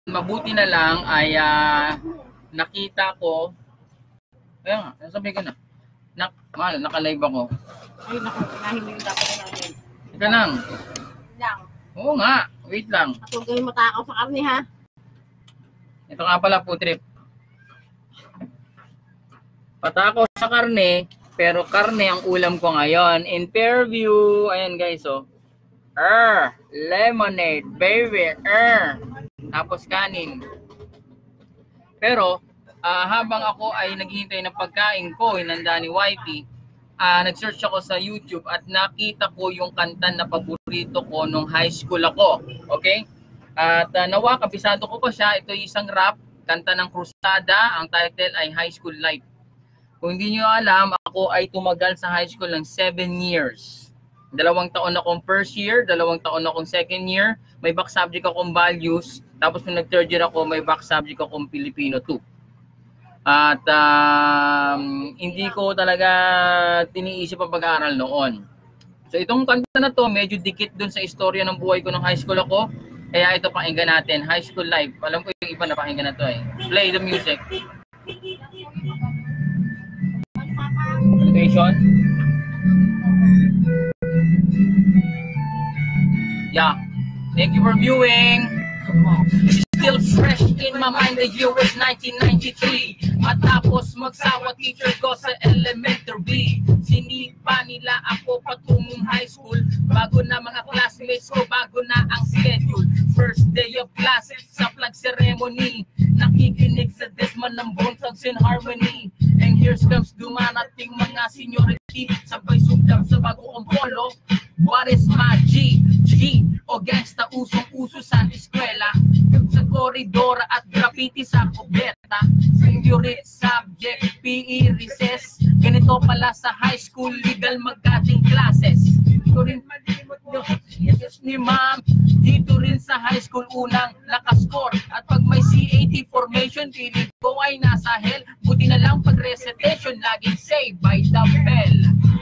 mabuti na lang ay nakita ko, ayun nga, nasabi ko na, naka-live ako. Ay, naku, pinahin mo yung dapat natin. Ika lang. Lang. Oo nga, wait lang. At huwag kayong matakaw sa karne, ha? Ito nga pala po, trip. Patakaw sa karne, pero karne ang ulam ko ngayon. In Fairview, ayan guys, oh. Lemonade, baby, tapos kanin. Pero, habang ako ay naghihintay ng pagkain ko, hinanda ni Wifey, nag-search ako sa YouTube at nakita ko yung kanta na paborito ko nung high school ako. Okay? At nawa, kabisado ko pa siya. Ito isang rap, kanta ng Krusada. Ang title ay High School Life. Kung hindi nyo alam, ako ay tumagal sa high school ng 7 years. 2 taon akong first year, 2 taon akong second year. May back subject akong values. Tapos nung nag-third year ako, may back subject akong Filipino 2. At hindi ko talaga tiniisip ang pag-aaral noon. So itong kanta na to, medyo dikit dun sa istorya ng buhay ko ng high school ako. Kaya ito pakinggan natin, High School Life. Alam ko yung iba na pakinggan na to eh. Play the music. Notation. Yeah. Thank you for viewing. Still fresh in my mind, the year was 1993. Matapos magsawa teacher ko sa elementary. Sinipa nila ako patungong high school. Bago na mga classmates ko, bago na ang schedule. First day of class sa flag ceremony. Nakikinig sa Desmond ng Bone Thugs in Harmony. And here comes dumarating mga seniority. Sabay sundam sa bagong polo. What is my G? G o gangsta usong-uso sa eskwela. Sa koridora at graffiti sa kubeta. Favorite subject, PE recess. Ganito pala sa high school, legal magkating classes. Dito rin malimot nyo, yes ni ma'am. Dito rin sa high school unang nakascore. At pag may CAT formation, piling ko ay nasa hell. Buti na lang pag recitation, laging saved by the bell.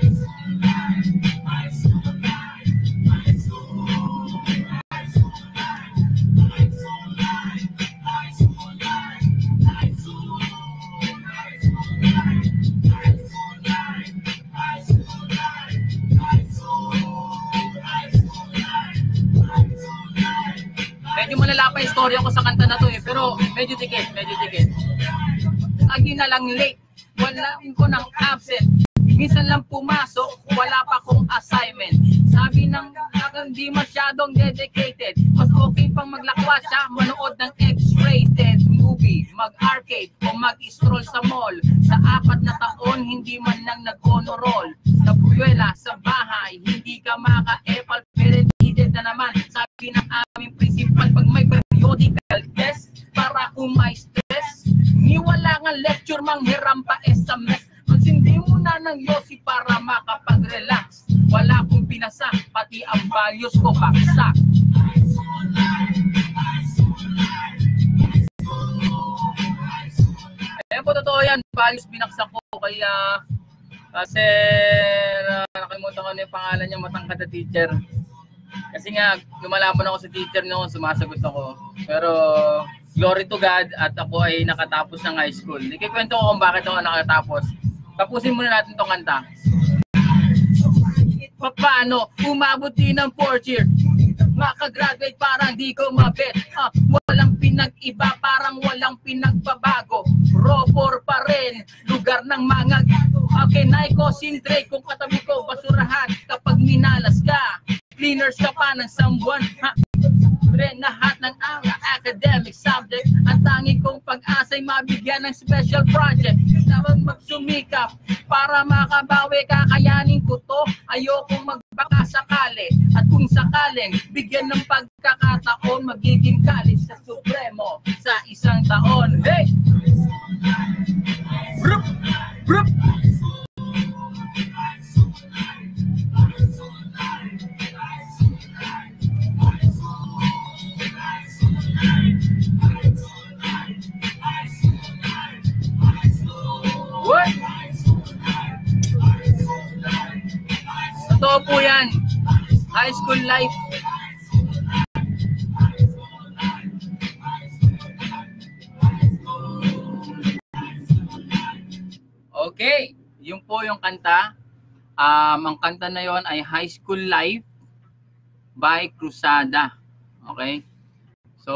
Medyo malala pa yung storya ko sa kanta na to eh, pero medyo dikit. Lagi na lang late, wala ko ng absent. Minsan lang pumasok, wala pa akong assignment. Sabi ng hindi masyadong dedicated. Mas okay pang maglakwat siya, manood ng X-rated movie, mag-arcade o mag-stroll sa mall. Sa 4 na taon, hindi man lang nag-honor roll. Sa buwela, sa bahay, hindi ka maka-epal, pero needed na naman. Sabi ng aming principal, pag may periodical test, para kung may stress, niwala nga lecture, manghiram pa SMS. Magsindi muna ng yosi para makapag-relax. Wala kong binasa, pati ang values ko baksak. Ayan po, totoo yan. Values binaksak ko. Kaya kasi nakalimutan ko na yung pangalan niya, matangkad na teacher. Kasi nga, lumalaban ako sa teacher noon, sumasagot ako. Pero glory to God at ako ay nakatapos ng high school. Ikikwento ko kung bakit ako nakatapos. Tapusin muna natin itong kanta. Paano umabot din ng 4th year? Makagraduate parang di ko mabet. Walang pinag-iba, parang walang pinagbabago. Robor pa rin, lugar ng mga okay, concentrate kung katabi ko basurahan. Kapag minalas ka, cleaners ka pa ng sambuan. Lahat ng academic subject. Ang tangi kong pag-asa'y mabigyan ng special project. Dapat magsumikap para makabawi, kakayanin ko to. Ayokong magbaka sakali. At kung sakaling bigyan ng pagkakataon, magiging kalis sa Supremo sa 1 taon. Hey! Brup! Brup! What? Totoo po yan. High school life. Okay, yun po yung kanta. Ang kanta na yon ay High School Life by Cruzada. Okay? So,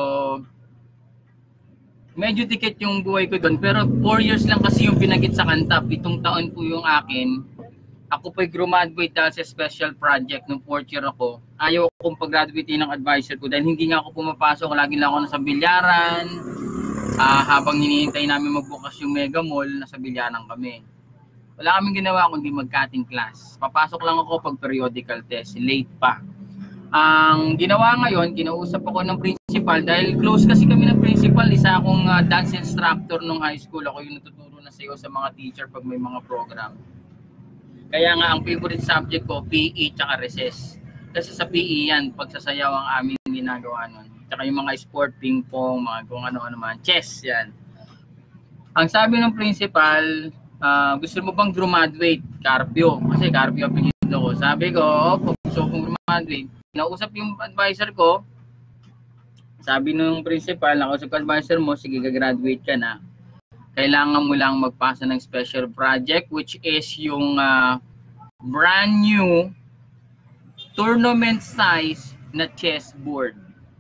medyo dikit yung buhay ko doon. Pero 4 years lang kasi yung pinagit sa kanta. 7 taon po yung akin. Ako po'y graduate dahil sa special project nung 4th year ako. Ayaw akong pag-graduate ng advisor ko dahil hindi nga ako pumapasok. Lagi lang ako nasa bilyaran. Habang hinihintay namin magbukas yung mega mall, nasa bilyaran kami. Wala kaming ginawa kundi mag-cutting class. Papasok lang ako pag periodical test. Late pa. Ang ginawa ngayon, kinausap ako ng principal dahil close kasi kami ng principal. Isa akong dance instructor nung high school. Ako yung natuturo na sayo sa mga teacher pag may mga program. Kaya nga ang favorite subject ko, PE tsaka recess. Kasi sa PE yan, pagsasayaw ang aming ginagawa nun. Tsaka yung mga sport, ping pong, mga kung ano-ano man, chess, yan. Ang sabi ng principal, gusto mo bang graduate? Carpio. Kasi Carpio ang pinito ko. Sabi ko, gusto kong graduate. Nausap yung advisor ko. Sabi nung principal, nakausap ko advisor mo, sige, gagraduate ka na. Kailangan mo lang magpasa ng special project, which is yung brand new tournament size na chessboard.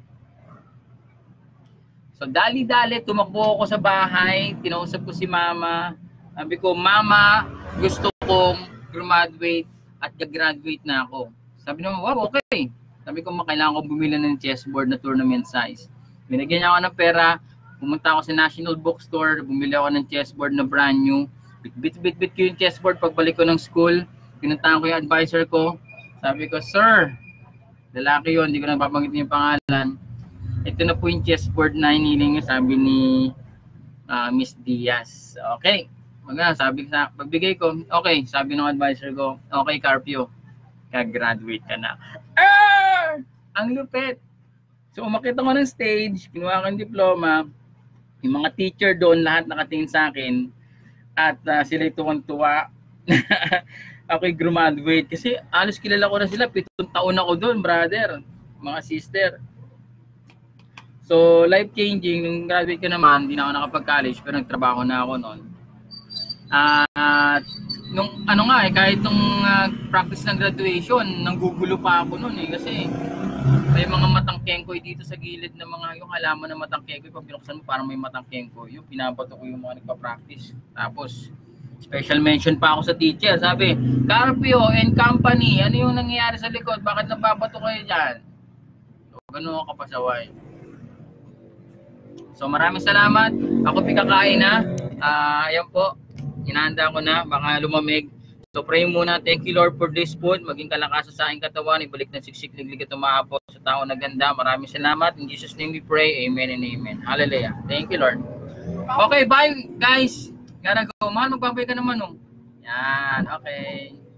So, dali-dali, tumakbo ako sa bahay, kinausap ko si mama. Sabi ko, mama, gusto kong graduate at gagraduate na ako. Sabi naman, wow, okay. Sabi ko, kailangan ko bumili ng chessboard na tournament size. Binigyan niya ako ng pera, pumunta ako sa National Bookstore, bumili ako ng chessboard na brand new. Bit ko yung chessboard pagbalik ko ng school. Pinuntahan ko yung advisor ko. Sabi ko, sir, lalaki yun, hindi ko na papanggitin yung pangalan. Ito na po yung chessboard na hiniling niya, sabi ni Miss Diaz. Okay. Sabi sa pagbigay ko, okay, sabi ng advisor ko, okay, Carpio, kag-graduate ka na. Ang lupit. So umakit ako ng stage, kinuha ko ng diploma, yung mga teacher doon, lahat nakatingin sa akin, at sila tuwang-tuwa. Ako'y graduate. Kasi alos kilala ko na sila, 7 taon ako doon, brother, mga sister. So, life-changing, nung graduate ko naman, hindi na ako nakapag-college, pero nagtrabaho na ako noon. Nung kahit nung practice ng graduation, nanggugulo pa ako noon kasi may mga matang kengkoy dito sa gilid ng mga yung halaman na matang kengkoy. Pag binuksan mo, parang may matang kengkoy. Yung pinabato ko yung mga nagpa-practice. Tapos, special mention pa ako sa teacher. Sabi, Carpio and Company, ano yung nangyayari sa likod? Bakit nababato kayo dyan? So, ganun ako kapasaway. So maraming salamat. Ako pikakain na. Ayan po. Hinahanda ko na. Baka lumamig. So pray muna. Thank you Lord for this food. Maging kalakasan sa aking katawan. Ibalik na siksik liglig at umahapos sa tao na ganda. Maraming salamat. In Jesus' name we pray. Amen and amen. Hallelujah. Thank you Lord. Okay, bye guys. Gotta go. Mahal, magbabay ka naman. Yan. Okay.